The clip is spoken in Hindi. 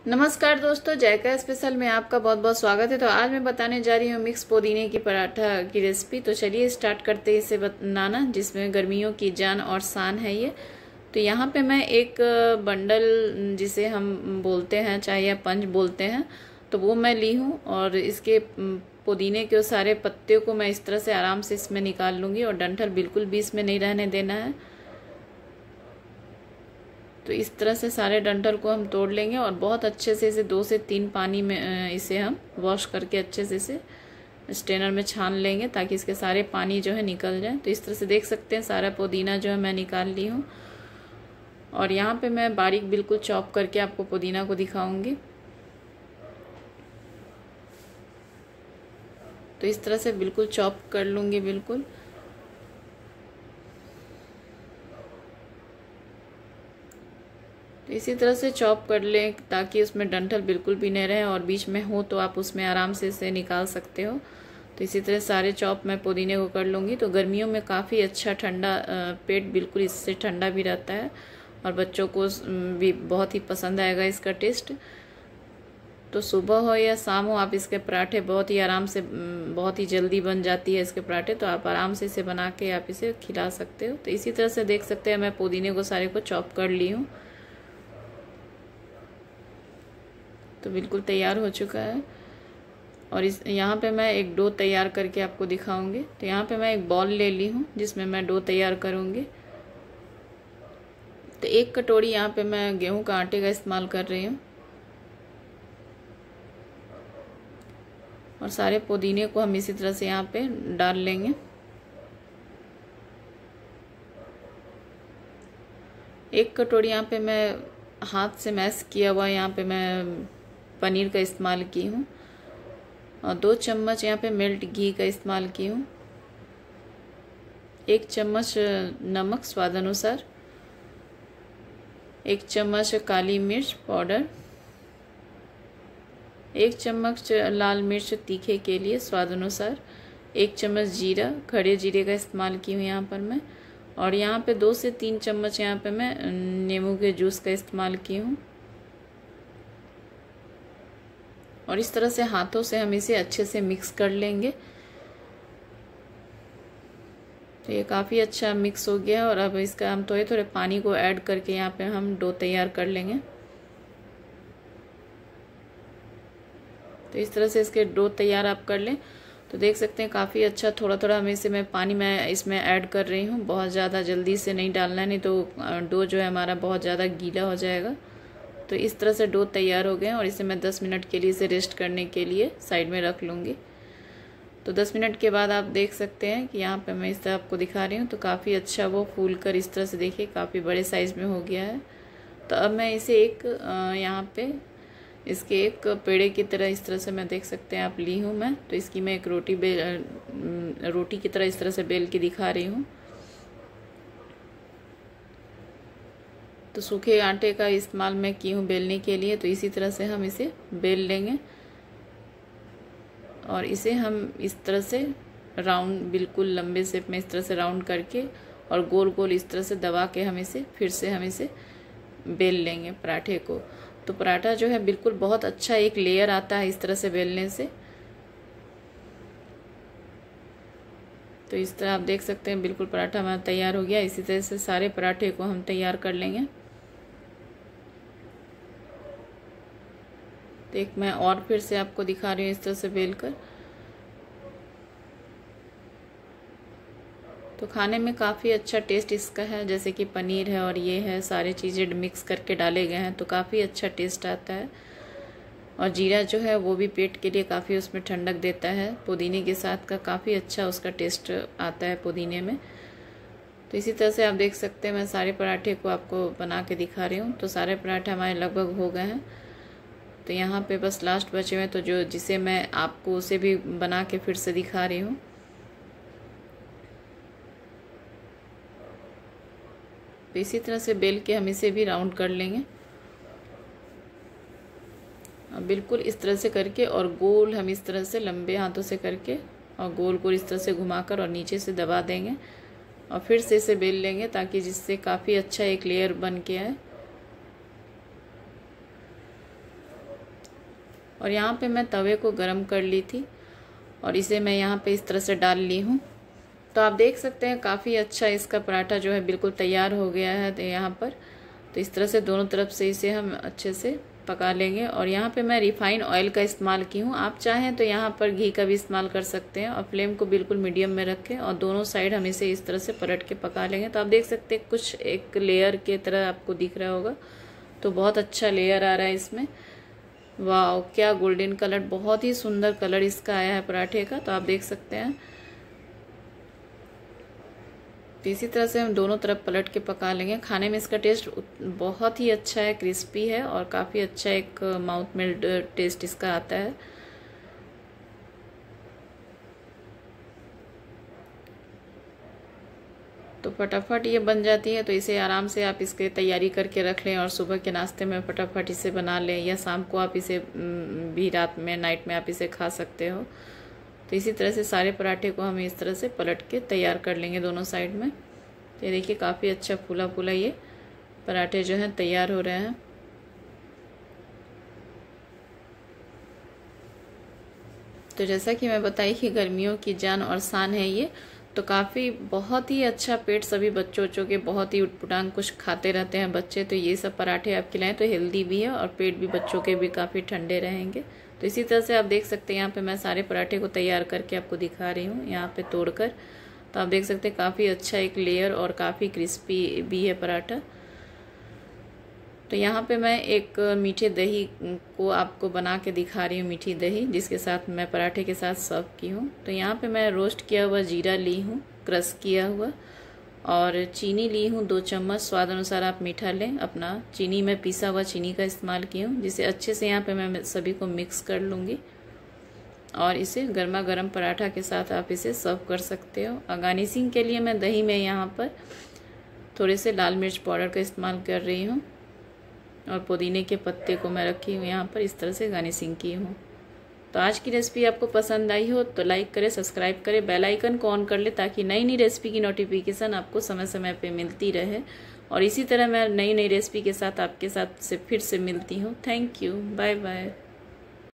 नमस्कार दोस्तों, जायका स्पेशल में आपका बहुत बहुत स्वागत है। तो आज मैं बताने जा रही हूँ मिक्स पुदीने की पराठा की रेसिपी। तो चलिए स्टार्ट करते हैं इसे बनाना, जिसमें गर्मियों की जान और शान है ये। तो यहाँ पे मैं एक बंडल, जिसे हम बोलते हैं चाहे या पंच बोलते हैं, तो वो मैं ली हूँ। और इसके पुदीने के सारे पत्ते को मैं इस तरह से आराम से इसमें निकाल लूँगी, और डंठल बिल्कुल भी इसमें नहीं रहने देना है। तो इस तरह से सारे डंठल को हम तोड़ लेंगे और बहुत अच्छे से इसे 2 से 3 पानी में इसे हम वॉश करके अच्छे से इसे स्ट्रेनर में छान लेंगे, ताकि इसके सारे पानी जो है निकल जाए। तो इस तरह से देख सकते हैं सारा पुदीना जो है मैं निकाल ली हूँ। और यहाँ पे मैं बारीक बिल्कुल चॉप करके आपको पुदीना को दिखाऊंगी। तो इस तरह से बिल्कुल चॉप कर लूँगी बिल्कुल। तो इसी तरह से चॉप कर लें ताकि उसमें डंठल बिल्कुल भी नहीं रहे, और बीच में हो तो आप उसमें आराम से इसे निकाल सकते हो। तो इसी तरह सारे चॉप मैं पुदीने को कर लूँगी। तो गर्मियों में काफ़ी अच्छा ठंडा पेट बिल्कुल इससे ठंडा भी रहता है, और बच्चों को भी बहुत ही पसंद आएगा इसका टेस्ट। तो सुबह हो या शाम हो, आप इसके पराठे बहुत ही आराम से, बहुत ही जल्दी बन जाती है इसके पराठे। तो आप आराम से इसे बना के आप इसे खिला सकते हो। तो इसी तरह से देख सकते हैं मैं पुदीने को सारे को चॉप कर ली हूँ। तो बिल्कुल तैयार हो चुका है। और इस यहाँ पे मैं एक डो तैयार करके आपको दिखाऊंगी। तो यहाँ पे मैं एक बॉल ले ली हूँ जिसमें मैं डो तैयार करूँगी। तो 1 कटोरी यहाँ पे मैं गेहूं का आटे का इस्तेमाल कर रही हूँ। और सारे पुदीने को हम इसी तरह से यहाँ पे डाल लेंगे। एक कटोरी यहाँ पे मैं हाथ से मैश किया हुआ यहाँ पे मैं पनीर का इस्तेमाल की हूँ, और 2 चम्मच यहाँ पे मेल्ट घी का इस्तेमाल की हूँ। 1 चम्मच नमक स्वाद अनुसार, 1 चम्मच काली मिर्च पाउडर, 1 चम्मच लाल मिर्च तीखे के लिए स्वाद अनुसार, 1 चम्मच जीरा, खड़े जीरे का इस्तेमाल की हूँ यहाँ पर मैं। और यहाँ पे 2 से 3 चम्मच यहाँ पे मैं नींबू के जूस का इस्तेमाल की हूँ। और इस तरह से हाथों से हम इसे अच्छे से मिक्स कर लेंगे। तो ये काफ़ी अच्छा मिक्स हो गया है। और अब इसका हम थोड़े थोड़े पानी को ऐड करके यहाँ पे हम डो तैयार कर लेंगे। तो इस तरह से इसके डो तैयार आप कर लें। तो देख सकते हैं काफ़ी अच्छा थोड़ा थोड़ा हम इसे पानी मैं इसमें ऐड कर रही हूँ। बहुत ज़्यादा जल्दी से नहीं डालना है, नहीं तो डो जो है हमारा बहुत ज़्यादा गीला हो जाएगा। तो इस तरह से डो तैयार हो गए, और इसे मैं 10 मिनट के लिए इसे रेस्ट करने के लिए साइड में रख लूँगी। तो 10 मिनट के बाद आप देख सकते हैं कि यहाँ पे मैं इस तरह आपको दिखा रही हूँ। तो काफ़ी अच्छा वो फूल कर इस तरह से देखिए काफ़ी बड़े साइज़ में हो गया है। तो अब मैं इसे एक यहाँ पे इसके एक पेड़े की तरह इस तरह से मैं देख सकते हैं आप ली हूँ मैं। तो इसकी मैं एक रोटी की तरह इस तरह से बेल के दिखा रही हूँ। तो सूखे आटे का इस्तेमाल मैं की हूँ बेलने के लिए। तो इसी तरह से हम इसे बेल लेंगे, और इसे हम इस तरह से राउंड बिल्कुल लंबे शेप में इस तरह से राउंड करके और गोल गोल इस तरह से दबा के हम इसे फिर से हम इसे बेल लेंगे पराठे को। तो पराठा जो है बिल्कुल बहुत अच्छा एक लेयर आता है इस तरह से बेलने से। तो इस तरह आप देख सकते हैं बिल्कुल पराठा हमारा तैयार हो गया। इसी तरह से सारे पराठे को हम तैयार कर लेंगे। तो एक मैं और फिर से आपको दिखा रही हूँ इस तरह से बेलकर। तो खाने में काफ़ी अच्छा टेस्ट इसका है, जैसे कि पनीर है और ये है, सारे चीज़ें मिक्स करके डाले गए हैं, तो काफ़ी अच्छा टेस्ट आता है। और जीरा जो है वो भी पेट के लिए काफ़ी उसमें ठंडक देता है। पुदीने के साथ का काफ़ी अच्छा उसका टेस्ट आता है पुदीने में। तो इसी तरह से आप देख सकते हैं मैं सारे पराठे को आपको बना के दिखा रही हूँ। तो सारे पराठे हमारे लगभग हो गए हैं। तो यहाँ पे बस लास्ट बचे हुए, तो जो जिसे मैं आपको उसे भी बना के फिर से दिखा रही हूँ। तो इसी तरह से बेल के हम इसे भी राउंड कर लेंगे, बिल्कुल इस तरह से करके, और गोल हम इस तरह से लंबे हाथों से करके और गोल गोल इस तरह से घुमाकर और नीचे से दबा देंगे, और फिर से इसे बेल लेंगे ताकि जिससे काफ़ी अच्छा एक लेयर बन के आए। और यहाँ पे मैं तवे को गरम कर ली थी और इसे मैं यहाँ पे इस तरह से डाल ली हूँ। तो आप देख सकते हैं काफ़ी अच्छा इसका पराठा जो है बिल्कुल तैयार हो गया है। तो यहाँ पर तो इस तरह से दोनों तरफ से इसे हम अच्छे से पका लेंगे। और यहाँ पे मैं रिफाइंड ऑयल का इस्तेमाल की हूँ, आप चाहें तो यहाँ पर घी का भी इस्तेमाल कर सकते हैं। और फ्लेम को बिल्कुल मीडियम में रखें और दोनों साइड हम इसे इस तरह से पलट के पका लेंगे। तो आप देख सकते हैं कुछ एक लेयर के तरह आपको दिख रहा होगा, तो बहुत अच्छा लेयर आ रहा है इसमें। वाह क्या गोल्डन कलर, बहुत ही सुंदर कलर इसका आया है पराठे का। तो आप देख सकते हैं। तो इसी तरह से हम दोनों तरफ पलट के पका लेंगे। खाने में इसका टेस्ट बहुत ही अच्छा है, क्रिस्पी है और काफ़ी अच्छा एक माउथ मेल्ट टेस्ट इसका आता है। तो फटाफट ये बन जाती है। तो इसे आराम से आप इसके तैयारी करके रख लें और सुबह के नाश्ते में फटाफट इसे बना लें, या शाम को आप इसे भी रात में नाइट में आप इसे खा सकते हो। तो इसी तरह से सारे पराठे को हम इस तरह से पलट के तैयार कर लेंगे दोनों साइड में। तो ये देखिए काफ़ी अच्छा फूला फूला ये पराठे जो हैं तैयार हो रहे हैं। तो जैसा कि मैं बताई कि गर्मियों की जान और शान है ये, तो काफ़ी बहुत ही अच्छा, पेट सभी बच्चों के बहुत ही उटपटांग कुछ खाते रहते हैं बच्चे। तो ये सब पराठे आप खिलाएं तो हेल्दी भी है और पेट भी बच्चों के भी काफ़ी ठंडे रहेंगे। तो इसी तरह से आप देख सकते हैं यहाँ पे मैं सारे पराठे को तैयार करके आपको दिखा रही हूँ यहाँ पे तोड़कर। तो आप देख सकते हैं काफ़ी अच्छा एक लेयर और काफ़ी क्रिस्पी भी है पराठा। तो यहाँ पे मैं एक मीठे दही को आपको बना के दिखा रही हूँ, मीठी दही जिसके साथ मैं पराठे के साथ सर्व की हूँ। तो यहाँ पे मैं रोस्ट किया हुआ जीरा ली हूँ, क्रश किया हुआ, और चीनी ली हूँ 2 चम्मच। स्वाद अनुसार आप मीठा लें अपना। चीनी में पिसा हुआ चीनी का इस्तेमाल की हूँ, जिसे अच्छे से यहाँ पे मैं सभी को मिक्स कर लूँगी। और इसे गर्मा गर्म पराठा के साथ आप इसे सर्व कर सकते हो। और गार्निशिंग के लिए मैं दही में यहाँ पर थोड़े से लाल मिर्च पाउडर का इस्तेमाल कर रही हूँ और पुदीने के पत्ते को मैं रखी हूँ यहाँ पर, इस तरह से गार्निशिंग की हूँ। तो आज की रेसिपी आपको पसंद आई हो तो लाइक करें, सब्सक्राइब करें, बेल आइकन को ऑन कर ले ताकि नई नई रेसिपी की नोटिफिकेशन आपको समय समय पे मिलती रहे। और इसी तरह मैं नई नई रेसिपी के साथ आपके साथ से फिर से मिलती हूँ। Thank you, bye bye.